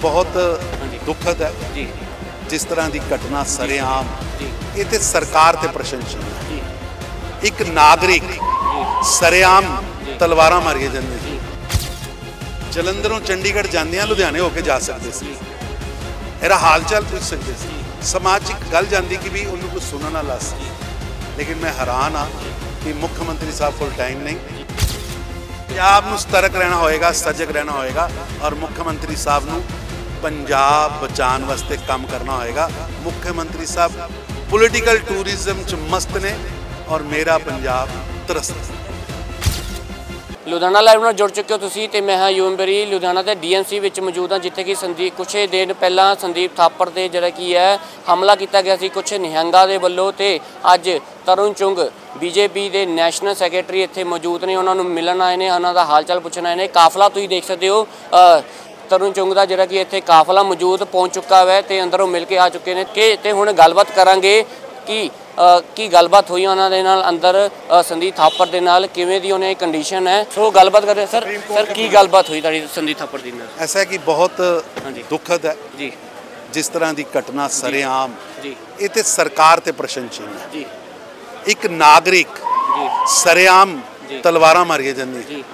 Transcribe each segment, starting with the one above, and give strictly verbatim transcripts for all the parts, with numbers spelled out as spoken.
बहुत दुखद है जी जिस तरह की घटना सरेआम ये ते सरकार ते प्रशंसनीय है। एक नागरिक सरेआम तलवारां मारिया जांदियां सी, जलंधरों चंडीगढ़ जांदियां लुधियाने होके जा सकते सी, मेरा हाल चाल पूछ सकते सी, समाजिक गल जाती कि भी उन्होंने कुछ सुनना ला सी। लेकिन मैं हैरान हाँ कि मुख्यमंत्री साहब कोल टाइम नहीं। पंजाब नूं सतर्क रहना होएगा, सजग रहना होएगा और मुख्यमंत्री साहब नूं पंजाब बचाने वास्ते काम करना होएगा। मुख्यमंत्री साहब पोलिटिकल टूरिज्म च मस्त ने और मेरा पंजाब त्रस्त। लुधियाना लाइव नाल जुड़ चुके हो तुसीं ते मैं हाँ यूमबरी लुधियाना के डी एन सी विच मौजूद हाँ, जिथे कि संदीप कुछ दिन पहला संदीप थापर ते जिहड़ा की है हमला किया गया सी कुछ निहंगां दे वल्लों ते अज तरुण चुंग बीजेपी के नैशनल सैकटरी इत्थे मौजूद ने, उन्होंने मिलन आए ने, उन्हों का हाल चाल पुछण आए ने। काफला तुसीं देख सकते हो तरुण चुंग का जिहड़ा कि इत्थे काफला मौजूद पहुँच चुका है ते अंदरों मिल के आ चुके हैं कि ते हुण गलबात करांगे कि की गलबात हुई उन्होंने नाल अंदर संदीप थापर दे नाल किवें दी उन्हें कंडीशन है। सो गलबात कर रहे सर सर की गलबात हुई तुहाडी संदीप थापर दी नाल? ऐसा है कि बहुत दुखद है जी जिस तरह की घटना सरेआम जी ये ते सरकार ते प्रशंसनीय है। जी एक नागरिक जी सरेआम जी तलवारां मारिया जांदियां, जी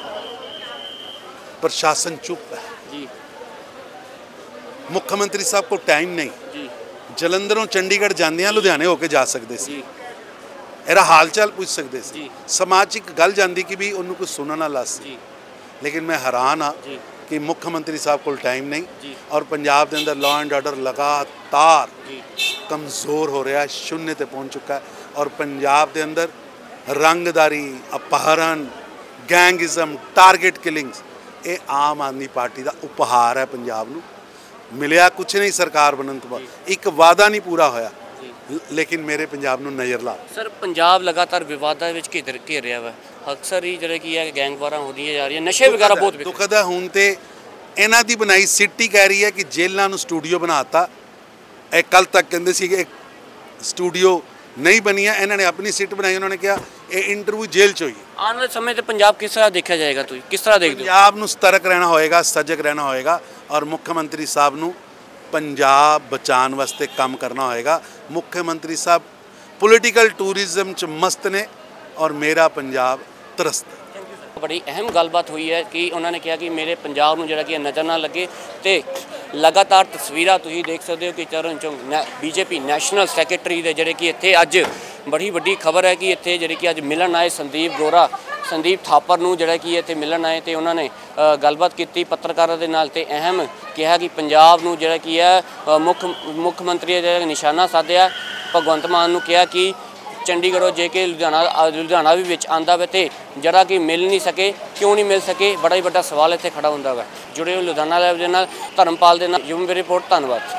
प्रशासन चुप है, जी मुख्यमंत्री साहब को टाइम नहीं। जी जलंधरों चंडीगढ़ जांदियां लुधियाने होके जा सकते सी, जी मेरा हाल चाल पूछ सकते सी, जी समाजिक गल जाती कि भी उन्होंने कुछ सुनना ला सी। जी लेकिन मैं हैरान हाँ जी कि मुख्यमंत्री साहब को टाइम नहीं जी और पंजाब के अंदर लॉ एंड ऑर्डर लगातार जी कमज़ोर हो रहा है, शून्य ते पहुँच चुका है। और पंजाब के अंदर रंगदारी, अपहरण, गैंगिज़म, टारगेट किलिंग्स ये आम आदमी पार्टी का उपहार है। पंजाब नूं मिलिया कुछ नहीं सरकार बनने तो बाद, एक वादा नहीं पूरा होया, लेकिन मेरे पंजाब नूं नज़र ला। सर पंजाब लगातार विवादां विच घिर घिरिया वा, अक्सर ही जिहड़ा की है गैंगवारां होंदियां जा रही, नशे वगैरह बहुत दुखद है। हुण ते इन्हां दी बनाई सिटी कह रही है कि जेलों नूं स्टूडियो बनाता। ए कल तक कहंदे सी कि स्टूडियो नहीं बनिया, इन्हों ने अपनी सीट बनाई, उन्होंने कहा ये इंटरव्यू जेल च हुई। आने वाले समय में पंजाब किस तरह देखा जाएगा, तुम किस तरह देखते हो? पंजाब नूं सतर्क रहना होएगा, सजग रहना होएगा और मुख्यमंत्री साहब नूं पंजाब बचाने वास्ते काम करना होएगा। मुख्यमंत्री साहब पोलिटिकल टूरिज्म च मस्त ने और मेरा पंजाब त्रस्त। बड़ी अहम गलबात हुई है कि उन्होंने कहा कि मेरे पंजाब नूं जिहड़ा कि नज़र ना लगे ते लगातार तस्वीरां तुसीं देख सकते हो कि तरुण चुंग बीजेपी नैशनल सैकटरी दे जिहड़े कि इत्थे अज बड़ी वड्डी खबर है कि इत्थे जिहड़े कि अज मिलन आए संदीप गोरा संदीप थापर नूं जिहड़ा कि इत्थे मिलन आए ते उन्होंने गलबात की पत्रकारां दे नाल ते अहम कहा कि पंजाब नूं जिहड़ा कि है मुख मुख्यमंत्री दा निशाना साधिया। भगवंत मान नूं कहा कि चंडीगढ़ों जे के लुधियाना लुधियाना भी विच आंदा वा ते जरा कि मिल नहीं सके, क्यों नहीं मिल सके, बड़ा ही बड़ा सवाल इत्थे खड़ा हुंदा वा। जुड़े हो लुधियाना लाइव दे नाल धर्मपाल दे नाल यूम रिपोर्ट। धन्यवाद।